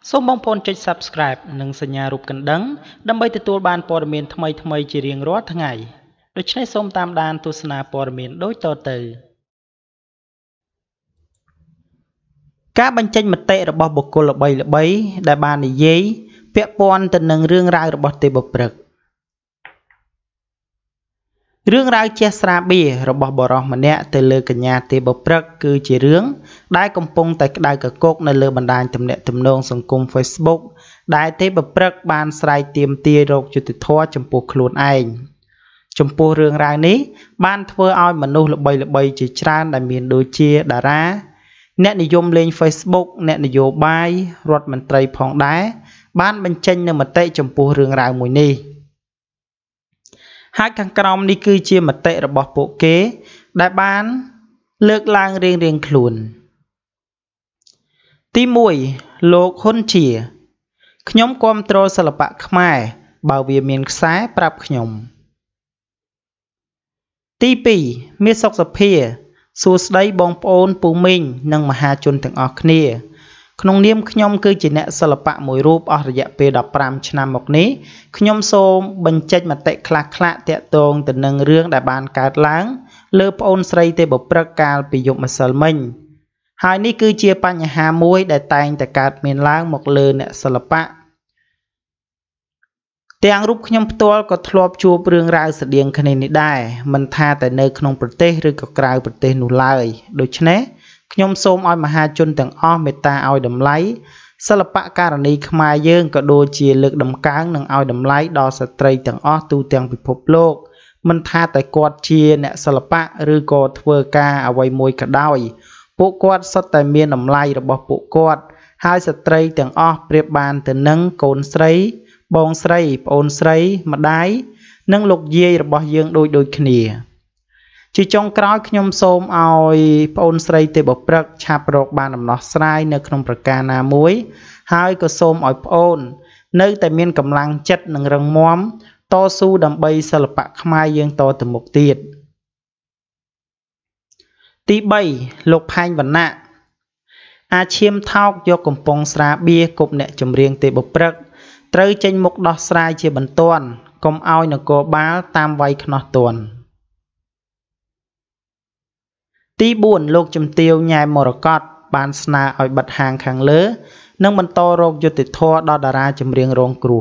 សូមបងប្អូនចុច Subscribe និងសញ្ញារូបកណ្ដឹងដើម្បីទទួលបានព័ត៌មានថ្មីៗជារៀងរាល់ថ្ងៃដូច្នេះសូមតាមដានទស្សនាព័ត៌មានដូចតទៅការបញ្ចេញមតិរបស់បុគ្គលល្បីៗដែលបាននិយាយពាក់ព័ន្ធទៅនឹងរឿងរ៉ាវរបស់ទេពព្រឹក្សរឿងរ៉ាវជះស្រាបៀររបស់បរិសម្នាក់ទៅលើកញ្ញាទេពព្រឹក្សគឺជារឿងដែលកំពុងតែក្តៅកគុកនៅលើបណ្ដាញទំនាក់ទំនងសង្គម Facebook ដែលទេពព្រឹក្សបានស្រែកទាមទាររកយុត្តិធម៌ចំពោះខ្លួនឯងចំពោះរឿងរ៉ាវនេះបានធ្វើឲ្យមនុស្សល្បីៗជាច្រើនដែលមានដូចជាតារាអ្នកនិយមលេង Facebook អ្នកនយោបាយរដ្ឋមន្ត្រីផងដែរបានបញ្ចេញនូវមតិចំពោះរឿងរ៉ាវមួយនេះហើយខាងក្រោមនេះគឺជាមតិរបស់ពួកគេដែលបានលើកឡើងរៀងៗខ្លួនទី1លោកហ៊ុនជាខ្ញុំគាំទ្រសិល្បៈខ្មែរបើវាមានខ្សែប្រាប់ខ្ញុំទី2មាសសុខសភាសួស្តីបងប្អូនពូមីងនិងមហាជនទាំងអស់គ្នាក្នុងនាមខ្ញុំគឺជាអ្នកសិល្បៈមួយរូបអស់រយៈពេល15ឆ្នាំមកនេះខ្ញុំសូមបញ្ចេញមតិខ្លះៗទាក់ទងទៅនឹងរឿងដែលបានកើតឡើងលើប្អូនស្រីទេពព្រឹក្សកាលពីយប់ម្សិលមិញហើយនេះគឺជាបញ្ហាមួយដែលតែងតែកើតមានឡើងមកលើអ្នកសិល្បៈទាំងរូបខ្ញុំផ្ទាល់ក៏ធ្លាប់ជួបរឿងរ៉ាវស្តៀងគ្នានេះដែរមិនថាតែនៅក្នុងប្រទេសឬក៏ក្រៅប្រទេសនោះឡើយដូច្នេះខ្ញុំសូមឲ្យមហាជនទាំងអស់មេត្តាឲ្យតម្លៃសិល្បៈករណីខ្មែរយើងក៏ដូចជាលើកតម្កើងនិងឲ្យតម្លៃដល់ស្ត្រីទាំងអស់ទូទាំងពិភពលោកមិនថាតែគាត់ជាអ្នកសិល្បៈឬក៏ធ្វើការអ្វីមួយក៏ដោយពួកគាត់សុទ្ធតែមានតម្លៃរបស់ពួកគាត់ហើយស្ត្រីទាំងអស់ប្រៀបបានទៅនឹងកូនស្រីបងស្រីប្អូនស្រីម្ដាយនិងលោកយាយរបស់យើងដូចគ្នាជាចុងក្រោយខ្ញុំសូមឲ្យប្អូនស្រីទេពព្រឹក្សឆាប់រកបានដំណោះស្រាយនៅក្នុងប្រការណាមួយហើយក៏សូមឲ្យប្អូននៅតែមានកម្លាំងចិត្តនិងរឹងមាំតស៊ូដើម្បីសិល្បៈខ្មែរយើងតទៅមុខទៀតទី3លោកផែងវណ្ណៈអាឈាមថោកយកកំប៉ុងស្រាបៀរគប់អ្នកចម្រៀងទេពព្រឹក្សត្រូវចេញមុខដោះស្រាយជាបន្ទាន់កុំឲ្យនគរបាលតាមវាយខ្នោះទាន់ទី4លោកជំទាវញ៉ែមរកតបានស្នើឲ្យបិទហាងខាងលើនិងបន្តរកយុត្តិធម៌ដល់តារាចម្រៀងរងគ្រោះ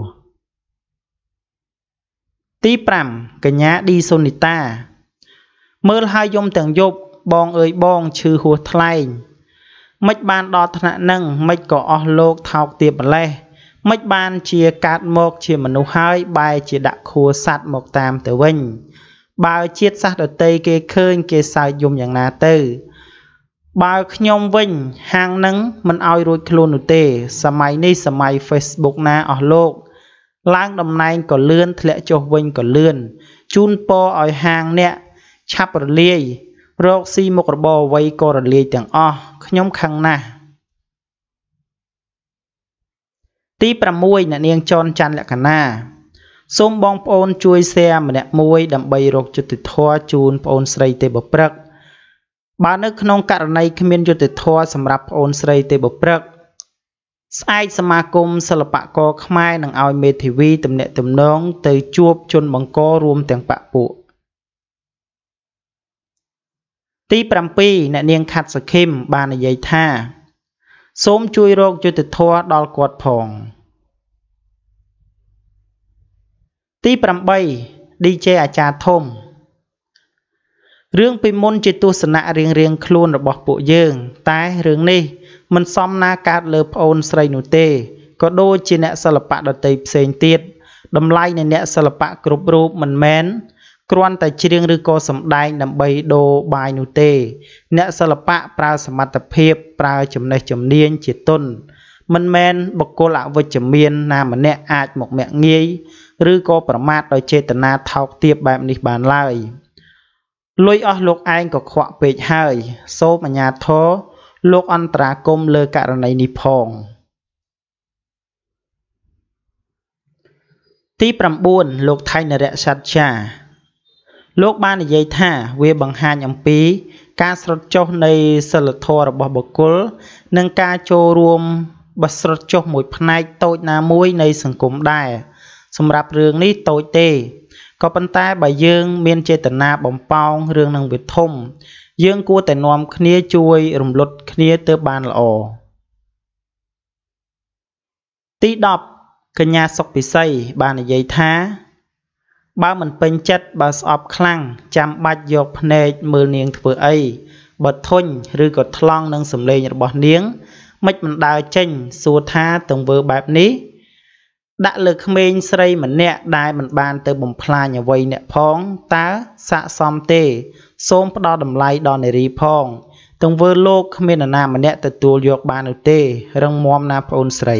ទី5កញ្ញាឌីសូនីតាមើលហើយយំទាំងយប់បងអើយបងឈឺហួសថ្លែងមិនបានដល់ថ្នាក់នឹងមិនក៏អស់លោកថោកទាបម្លេះមិនបានជាកាត់មកជាមនុស្សហើយបែរជាដាក់ខួរសัตว์មកតាមទៅវិញបើជាតិសាសន៍ដតីគេឃើញគេសើចយំយ៉ាងណាទៅបើខ្ញុំវិញហាងនឹងមិនឲ្យរួចខ្លួននោះទេសម័យនេះសម័យ Facebook ណាអស់លោកឡើងតំណែងក៏លឿនធ្លាក់ចុះវិញក៏លឿនជូនពរឲ្យហាងអ្នកឆាប់រលាយរកស៊ីមុខរបរអ្វីក៏រលាយទាំងអស់ខ្ញុំខឹងណាស់ទី6អ្នកនាងចនច័ន្ទលក្ខណាសូមបងប្អូនជួយ share ម្នាក់មួយដើម្បីរកយុត្តិធម៌ជូនប្អូនស្រីទេពព្រឹក្សបើនៅក្នុងករណីគ្មានយុត្តិធម៌សម្រាប់ប្អូនស្រីទេពព្រឹក្សស្អែកសមាគមសិល្បករខ្មែរនឹងឲ្យមេធាវីទំនាក់ទំនងទៅជួបជនបង្ករួមទាំងបព្វពួកទី7អ្នកនាងខាត់សខឹមបាននិយាយថាសូមជួយរកយុត្តិធម៌ដល់គាត់ផងទី8 DJ អាចារ្យធំរឿងពីមុនជាទស្សនៈរៀងៗខ្លួនរបស់ពួកយើងតែរឿងនេះមិនសមណាកើតលើប្អូនស្រីនោះទេក៏ដូចជាអ្នកសិល្បៈដទៃផ្សេងទៀតតម្លៃនៃអ្នកសិល្បៈគ្រប់រូបមិនមែនគ្រាន់តែច្រៀងឬក៏សម្ដែងដើម្បីដូរបាយនោះទេអ្នកសិល្បៈប្រើសមត្ថភាពប្រើចំណេះជំនាញជាទុនមិនមែនបុគ្គលអវិជ្ជមានណាម្នាក់អាចមកមាក់ងាយឬក៏ប្រមាថដោយចេតនាថោកទាបបែបនេះបានឡើយលុយអស់លោកឯងក៏ខ្វក់ពេកហើយសូមអាជ្ញាធរលោកអន្តរាគមលើករណីនេះផងទី9លោកថៃនរៈសច្ចាលោកបាននិយាយថាវាបង្ហាញអំពីការស្រុតចុះនៃសិលធម៌របស់បុគ្គលនិងការចូលរួមបស្រត់ចុះមួយផ្នែកតូចណាមួយនៃសង្គមដែរសម្រាប់រឿងនេះតូចទេក៏ប៉ុន្តែបើយើងមានចេតនាបំប៉ោងរឿងនឹងវាធំយើងគួរតែនាំគ្នាជួយរំលត់គ្នាទៅបានល្អទី10កញ្ញាសុកពិសីបាននិយាយថាបើមិនពេញចិត្តបើស្អប់ខ្លាំងចាំបាច់យកភ្នែកមើលនាងធ្វើអីបើធុញឬក៏ថ្លង់នឹងសម្លេងរបស់នាងមិនដើរចេញសួរថាទង្វើបែបនេះដាក់លើក្មេងស្រីម្នាក់ដែលមិនបានទៅបំផ្លាញអ្វីអ្នកផងតើស័ក្តិសមទេសូមផ្ដល់តម្លៃដល់នារីផងទង្វើលោកគ្មាននរណាម្នាក់ទទួលយកបាននោះទេរឹងមាំណាប្អូនស្រី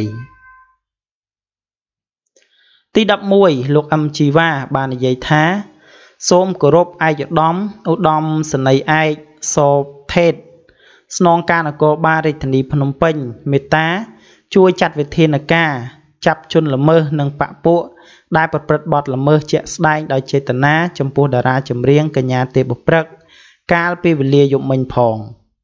ទី11លោកអឹមជីវ៉ាបាននិយាយថាសូមគោរពឯកឧត្តមសេនីយ៍ឯកសោថេតស្នងការនគរបាលរាជធានីភ្នំពេញមេត្តាជួយចាត់វិធានការចាប់ជនល្មើសនិងបកពួកដែលប្រព្រឹត្តបទល្មើសជាក់ស្ដែងដោយចេតនាចំពោះតារាចម្រៀងកញ្ញាទេពព្រឹកកាលពីវេលាយប់មិញផង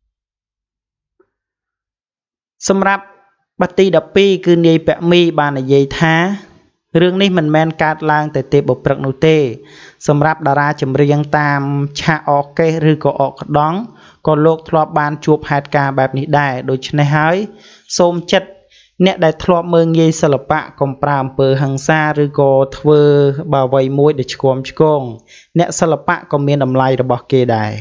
សម្រាប់បទទី12គឺនាយពាក់មីបាននិយាយថារឿងនេះមិនមែនកើតឡើងតែទេពព្រឹកនោះទេសម្រាប់តារាចម្រៀងតាមឆាកអកេសឬក៏អកដងក៏លោកធ្លាប់បានជួបហេតុការណ៍បែបនេះដែរដូច្នេះហើយសូមចិត្តអ្នកដែលធ្លាប់មើលងាយសិល្បៈកុំប្រើអំពើហិង្សាឬក៏ធ្វើអ្វីមួយដែលឆ្គាំឆ្គងអ្នកសិល្បៈក៏មានតម្លៃរបស់គេដែរ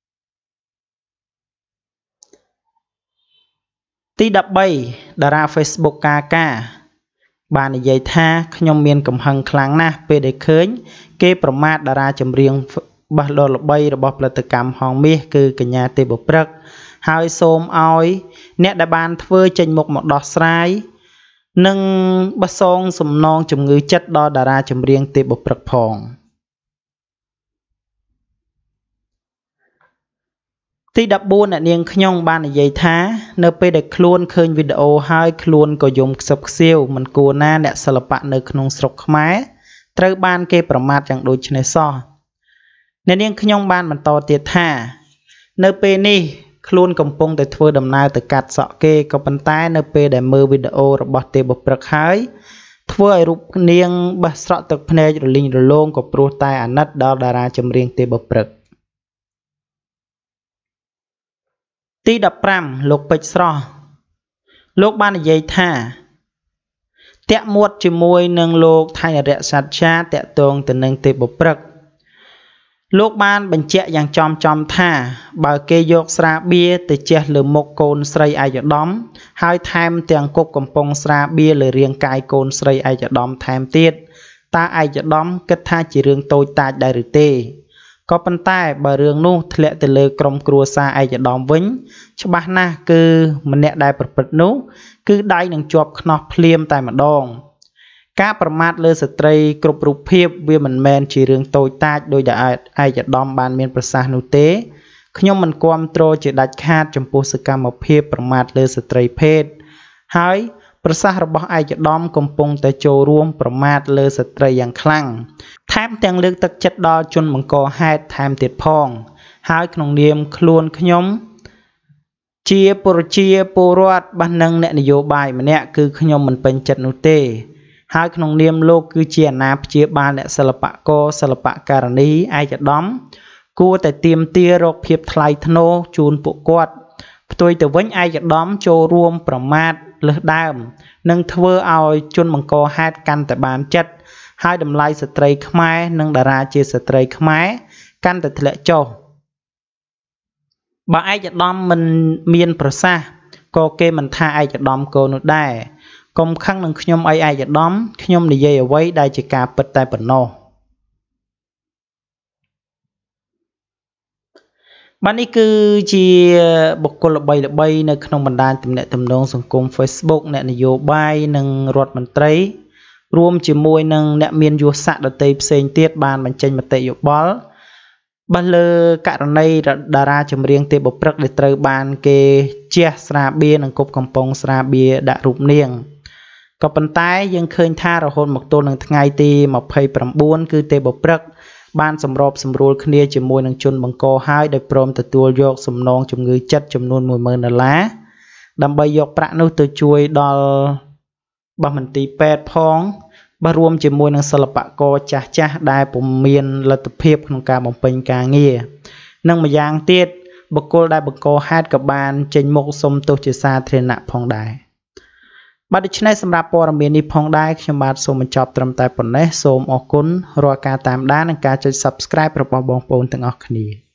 ទី13តារា Facebook កាបាននិយាយថាខ្ញុំមានកំហឹងខ្លាំងណាស់ពេលដែលឃើញគេប្រមាថតារាចម្រៀងបាសដ៏ល្បីរបស់ផលិតកម្មហងមាសគឺកញ្ញាទេពព្រឹកហើយសូមឲ្យអ្នកដែលបានធ្វើចេញមុខមកដោះស្រាយនិងបសងសំណងជំងឺចិត្តដល់តារាចម្រៀងទេពព្រឹកផងទី14អ្នកនាងខ្ញុំបាននិយាយថានៅពេលដែលខ្លួនឃើញវីដេអូហើយខ្លួនក៏យំខ្សឹបខ្សៀវមិនគួរណាអ្នកសិល្បៈនៅក្នុងស្រុកខ្មែរត្រូវបានគេប្រមាថយ៉ាងដូចនេះសោះអ្នកនាងខ្ញុំបានបន្តទៀតថានៅពេលនេះខ្លួនកំពុងតែធ្វើដំណើរទៅកាត់សក់គេក៏ប៉ុន្តែនៅពេលដែលមើលវីដេអូរបស់ទេពព្រឹកហើយធ្វើឲ្យរូបនាងបះស្រក់ទឹកភ្នែករលីងរលោងក៏ព្រោះតែអាណិតដល់តារាចម្រៀងទេពព្រឹកទី15លោកពេជ្រស្រស់លោកបាននិយាយថាតាក់មួតជាមួយនឹងលោកថៃនរៈសច្ឆាតាក់ទងទៅនឹងទេពព្រឹកលោកបានបញ្ជាក់យ៉ាងចំថាបើគេយកស្រាបៀរទៅជះលើមុខកូនស្រីឯកឧត្តមហើយថែមទាំងគប់កំប៉ុងស្រាបៀរលើរាងកាយកូនស្រីឯកឧត្តមថែមទៀតតើឯកឧត្តមគិតថាជារឿងតូចតាចដែរឬទេក៏ប៉ុន្តែបើរឿងនោះធ្លាក់ទៅលើក្រុមគ្រួសារឯកឧត្តមវិញច្បាស់ណាស់គឺម្នាក់ដែលប្រព្រឹត្តនោះគឺដៃនឹងជាប់ខ្នោះភ្លាមតែម្ដងការប្រមាថលើស្ត្រីគ្រប់រូបភាពវាមិនមែនជារឿងតូចតាចដោយដែលឯកឧត្តមបានមានប្រសាសន៍នោះទេខ្ញុំមិនគាំទ្រជាដាច់ខាតចំពោះសកម្មភាពប្រមាថលើស្ត្រីភេទហើយប្រសាសន៍របស់ឯកឧត្តមកំពុងតែចូលរួមប្រមាថលើស្ត្រីយ៉ាងខ្លាំងថែមទាំងលើកទឹកចិត្តដល់ជនបង្កហេតុថែមទៀតផងហើយក្នុងនាមខ្លួនខ្ញុំជាប្រជាពលរដ្ឋបាននឹងអ្នកនយោបាយម្នាក់គឺខ្ញុំមិនពេញចិត្តនោះទេហើយក្នុងនាមលោកគឺជាអាណាព្យាបាលអ្នកសិល្បករសិល្បករនីឯកឧត្តមគួរតែទាមទាររកភាពថ្លៃថ្នូរជូនពួកគាត់ផ្ទុយទៅវិញឯកឧត្តមចូលរួមប្រមាថលើសដើមនឹងធ្វើឲ្យជនបង្កហេតុកាន់តែបានចិត្តហើយតម្លៃស្ត្រីខ្មែរនិងតារាជាស្ត្រីខ្មែរកាន់តែធ្លាក់ចុះបើឯកឧត្តមមិនមានប្រសាសន៍ក៏គេមិនថាឯកឧត្តមកូននោះដែរកុំខឹងនឹងខ្ញុំអីឯកឧត្តមខ្ញុំនិយាយអ្វីដែលជាការពិតតែប៉ុណ្ណោះបាទនេះគឺជាបុគ្គលល្បីៗនៅក្នុងបណ្ដាញទំនាក់ទំនងសង្គម Facebook អ្នកនយោបាយនិងរដ្ឋមន្ត្រីរួមជាមួយនឹងអ្នកមានយសស័ក្តិដទៃផ្សេងទៀតបានបញ្ចេញមតិយោបល់បើលើករណីតារាចម្រៀងទេពព្រឹកដែលត្រូវបានគេជះស្រាបៀរនិងគប់កំប៉ុងស្រាបៀរដាក់រូបនាងក៏ប៉ុន្តែយើងឃើញថារហូតមកទល់នឹងថ្ងៃទី29គឺទេពព្រឹកបានសម្របសម្រួលគ្នាជាមួយនឹងជនបង្កហើយដោយព្រមទទួលយកសំណងជំងឺចិត្តចំនួន $10,000 ដើម្បីយកប្រាក់នោះទៅជួយដល់បមន្ទីរពេទ្យផងបាទរួមជាមួយនឹងសិល្បករចាស់ៗដែលពុំមានលទ្ធភាពក្នុងការបំពេញការងារនិងម្យ៉ាងទៀតបុគ្គលដែលបង្កហេតុក៏បានចេញមុខសុំទោសជាសាធារណៈផងដែរបាទដូច្នេះសម្រាប់ព័ត៌មាននេះផងដែរខ្ញុំបាទសូមបញ្ចប់ត្រឹមតែប៉ុណ្ណេះសូមអរគុណរាល់ការតាមដាននិងការចុច Subscribe របស់បងប្អូនទាំងអស់គ្នា